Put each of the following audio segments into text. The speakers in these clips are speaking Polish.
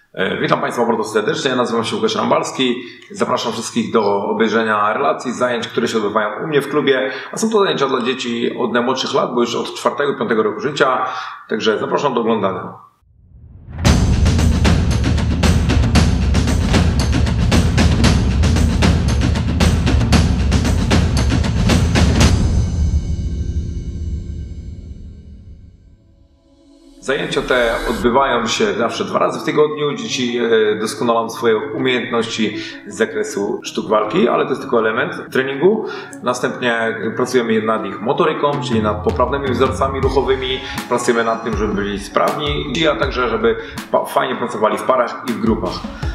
Witam Państwa bardzo serdecznie, ja nazywam się Łukasz Rambalski. Zapraszam wszystkich do obejrzenia relacji, zajęć, które się odbywają u mnie w klubie. A są to zajęcia dla dzieci od najmłodszych lat, bo już od 4-5 roku życia. Także zapraszam do oglądania. Zajęcia te odbywają się zawsze 2 razy w tygodniu. Dzieci doskonalą swoje umiejętności z zakresu sztuk walki, ale to jest tylko element treningu. Następnie pracujemy nad ich motoryką, czyli nad poprawnymi wzorcami ruchowymi. Pracujemy nad tym, żeby byli sprawni, a także żeby fajnie pracowali w parach i w grupach.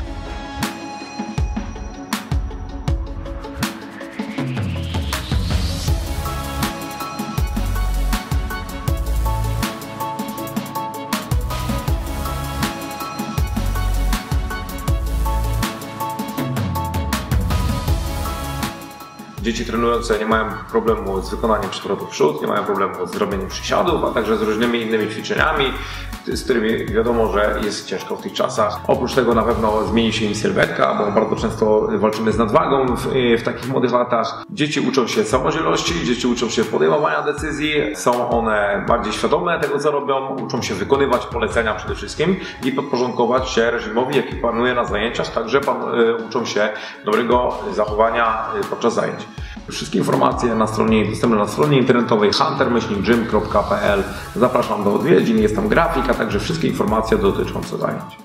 Dzieci trenujące nie mają problemu z wykonaniem przewrotu w przód, nie mają problemu z zrobieniem przysiadów, a także z różnymi innymi ćwiczeniami, z którymi wiadomo, że jest ciężko w tych czasach. Oprócz tego na pewno zmieni się im sylwetka, bo bardzo często walczymy z nadwagą w takich młodych latach. Dzieci uczą się samodzielności, dzieci uczą się podejmowania decyzji, są one bardziej świadome tego, co robią, uczą się wykonywać polecenia przede wszystkim i podporządkować się reżimowi, jaki panuje na zajęciach, także uczą się dobrego zachowania podczas zajęć. Wszystkie informacje dostępne na stronie internetowej hunter-gym.pl. Zapraszam do odwiedzin, jest tam grafik, a także wszystkie informacje dotyczące zajęć.